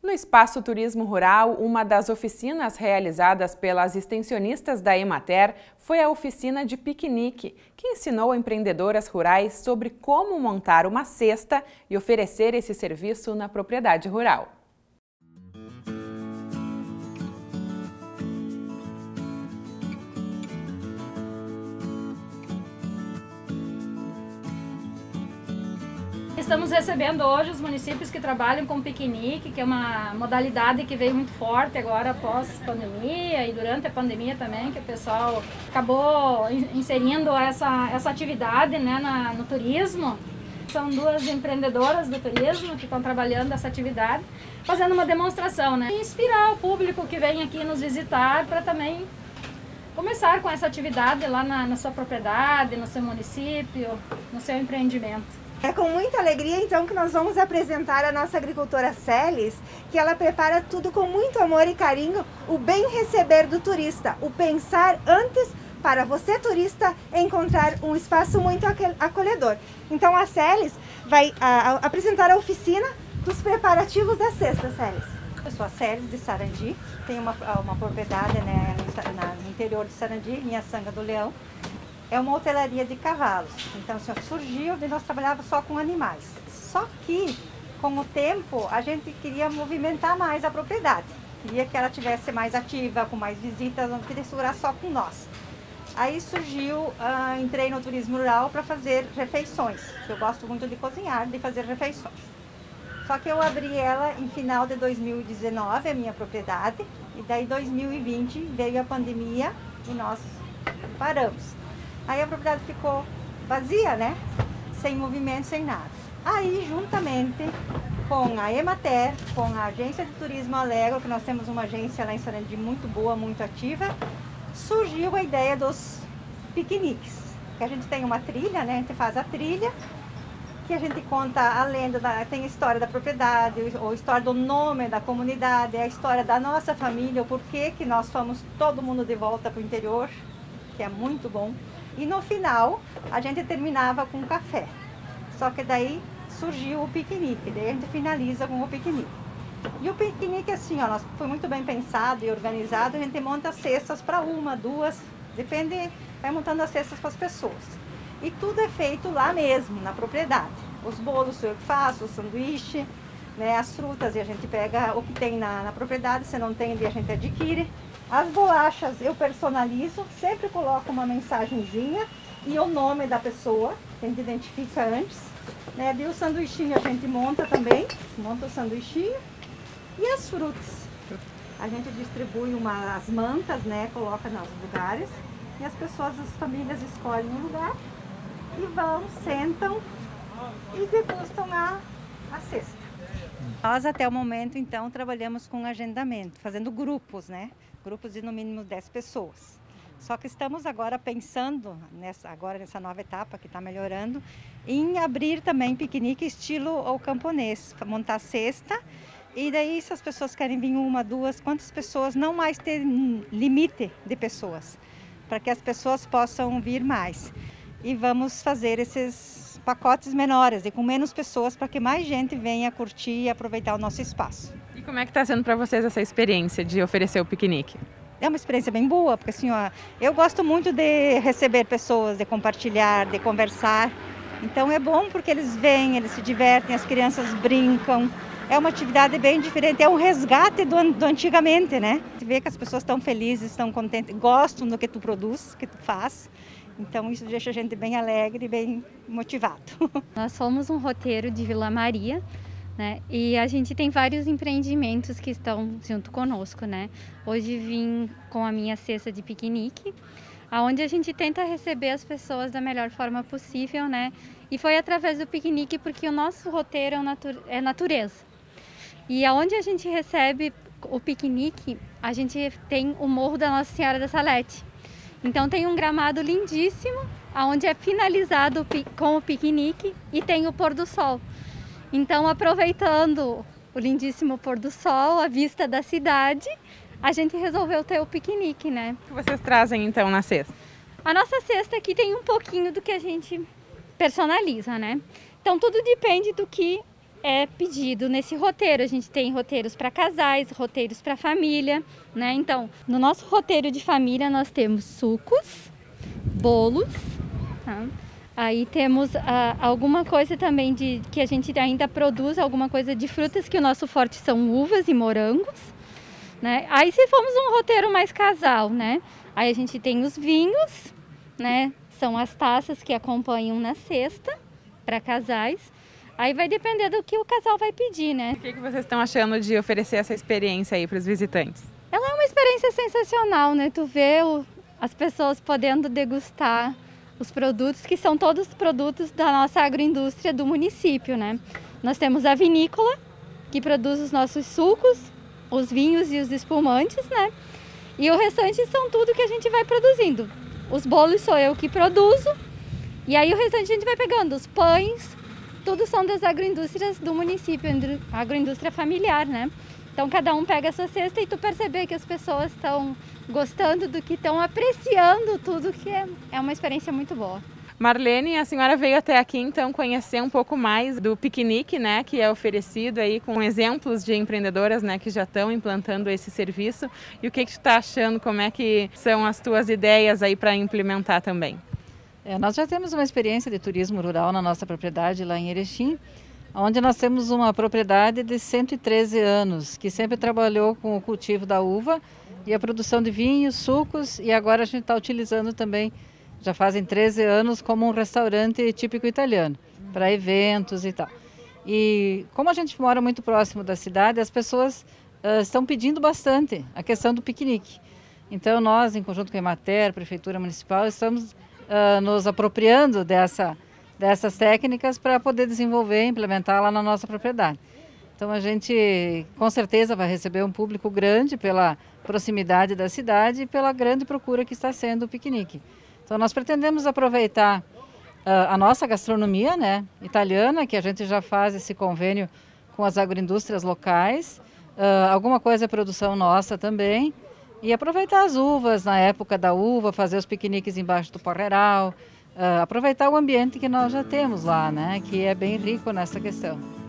No Espaço Turismo Rural, uma das oficinas realizadas pelas extensionistas da Emater foi a oficina de piquenique, que ensinou empreendedoras rurais sobre como montar uma cesta e oferecer esse serviço na propriedade rural. Estamos recebendo hoje os municípios que trabalham com piquenique, que é uma modalidade que veio muito forte agora após pandemia e durante a pandemia também, que o pessoal acabou inserindo essa atividade, né, no turismo. São duas empreendedoras do turismo que estão trabalhando essa atividade, fazendo uma demonstração, né? E inspirar o público que vem aqui nos visitar para também começar com essa atividade lá na sua propriedade, no seu município, no seu empreendimento. É com muita alegria, então, que nós vamos apresentar a nossa agricultora Celis, que ela prepara tudo com muito amor e carinho, o bem receber do turista, o pensar antes para você, turista, encontrar um espaço muito acolhedor. Então, a Celis vai apresentar a oficina dos preparativos da cesta, Celis. Eu sou a Celis de Sarandi, tenho uma propriedade, né, no interior de Sarandi, em Açanga do Leão. É uma hotelaria de cavalos, então assim, surgiu e nós trabalhávamos só com animais. Só que, com o tempo, a gente queria movimentar mais a propriedade. Queria que ela tivesse mais ativa, com mais visitas, não queria segurar só com nós. Aí surgiu, entrei no turismo rural para fazer refeições. Eu gosto muito de cozinhar, de fazer refeições. Só que eu abri ela em final de 2019, a minha propriedade, e daí 2020 veio a pandemia e nós paramos. Aí a propriedade ficou vazia, né? Sem movimento, sem nada. Aí, juntamente com a Emater, com a Agência de Turismo Alegro, que nós temos uma agência lá em Sarandi muito boa, muito ativa, surgiu a ideia dos piqueniques. Que a gente tem uma trilha, né? A gente faz a trilha, que a gente conta a lenda, tem a história da propriedade, ou a história do nome da comunidade, a história da nossa família, o porquê que nós fomos todo mundo de volta para o interior, que é muito bom. E no final, a gente terminava com café. Só que daí surgiu o piquenique, daí a gente finaliza com o piquenique. E o piquenique, assim, ó, foi muito bem pensado e organizado, a gente monta cestas para uma, duas, depende, vai montando as cestas para as pessoas. E tudo é feito lá mesmo, na propriedade. Os bolos sou eu que faço, o sanduíche, né, as frutas, e a gente pega o que tem na propriedade, se não tem, a gente adquire. As bolachas eu personalizo, sempre coloco uma mensagenzinha e o nome da pessoa, que a gente identifica antes. Né? E o sanduichinho a gente monta também, monta o sanduichinho. E as frutas. A gente distribui as mantas, né? Coloca nos lugares. E as pessoas, as famílias escolhem um lugar e vão, sentam e degustam a cesta. Nós até o momento, então, trabalhamos com agendamento, fazendo grupos, né? Grupos de no mínimo 10 pessoas. Só que estamos agora pensando, nessa nova etapa que está melhorando, em abrir também piquenique estilo ao camponês, montar cesta. E daí, se as pessoas querem vir uma, duas, quantas pessoas, não mais ter limite de pessoas, para que as pessoas possam vir mais. E vamos fazer esses pacotes menores e com menos pessoas para que mais gente venha curtir e aproveitar o nosso espaço. E como é que está sendo para vocês essa experiência de oferecer o piquenique? É uma experiência bem boa, porque assim, ó, eu gosto muito de receber pessoas, de compartilhar, de conversar. Então é bom porque eles vêm, eles se divertem, as crianças brincam. É uma atividade bem diferente, é um resgate do antigamente, né? Você vê que as pessoas estão felizes, estão contentes, gostam do que tu produz, que tu faz. Então isso deixa a gente bem alegre e bem motivado. Nós somos um roteiro de Vila Maria, né? E a gente tem vários empreendimentos que estão junto conosco, né? Hoje vim com a minha cesta de piquenique, onde a gente tenta receber as pessoas da melhor forma possível, né? E foi através do piquenique porque o nosso roteiro é natureza. E aonde a gente recebe o piquenique, a gente tem o Morro da Nossa Senhora da Salete. Então tem um gramado lindíssimo, onde é finalizado com o piquenique e tem o pôr do sol. Então, aproveitando o lindíssimo pôr do sol, a vista da cidade, a gente resolveu ter o piquenique, né? O que vocês trazem então na cesta? A nossa cesta aqui tem um pouquinho do que a gente personaliza, né? Então tudo depende do que é pedido nesse roteiro. A gente tem roteiros para casais, roteiros para família, né? Então, no nosso roteiro de família nós temos sucos, bolos, tá? Aí temos alguma coisa também que a gente ainda produz, alguma coisa de frutas, que o nosso forte são uvas e morangos, né? Aí se formos um roteiro mais casal, né? Aí a gente tem os vinhos, né? São as taças que acompanham na cesta para casais. Aí vai depender do que o casal vai pedir, né? O que vocês estão achando de oferecer essa experiência aí para os visitantes? Ela é uma experiência sensacional, né? Tu vê as pessoas podendo degustar os produtos, que são todos produtos da nossa agroindústria do município, né? Nós temos a vinícola, que produz os nossos sucos, os vinhos e os espumantes, né? E o restante são tudo que a gente vai produzindo. Os bolos sou eu que produzo, e aí o restante a gente vai pegando, os pães, tudo são das agroindústrias do município, agroindústria familiar, né? Então cada um pega a sua cesta e tu perceber que as pessoas estão gostando do que, estão apreciando tudo, que é uma experiência muito boa. Marlene, a senhora veio até aqui então conhecer um pouco mais do piquenique, né, que é oferecido aí com exemplos de empreendedoras, né, que já estão implantando esse serviço. E o que tu está achando? Como é que são as tuas ideias aí para implementar também? Nós já temos uma experiência de turismo rural na nossa propriedade lá em Erechim, onde nós temos uma propriedade de 113 anos, que sempre trabalhou com o cultivo da uva e a produção de vinhos, sucos, e agora a gente está utilizando também, já fazem 13 anos, como um restaurante típico italiano, para eventos e tal. E como a gente mora muito próximo da cidade, as pessoas estão pedindo bastante a questão do piquenique. Então nós, em conjunto com a Emater, Prefeitura Municipal, estamos nos apropriando dessas técnicas para poder desenvolver e implementar lá na nossa propriedade. Então a gente com certeza vai receber um público grande pela proximidade da cidade e pela grande procura que está sendo o piquenique. Então nós pretendemos aproveitar a nossa gastronomia, né, italiana, que a gente já faz esse convênio com as agroindústrias locais, alguma coisa é produção nossa também, e aproveitar as uvas na época da uva, fazer os piqueniques embaixo do parreiral, aproveitar o ambiente que nós já temos lá, né, que é bem rico nessa questão.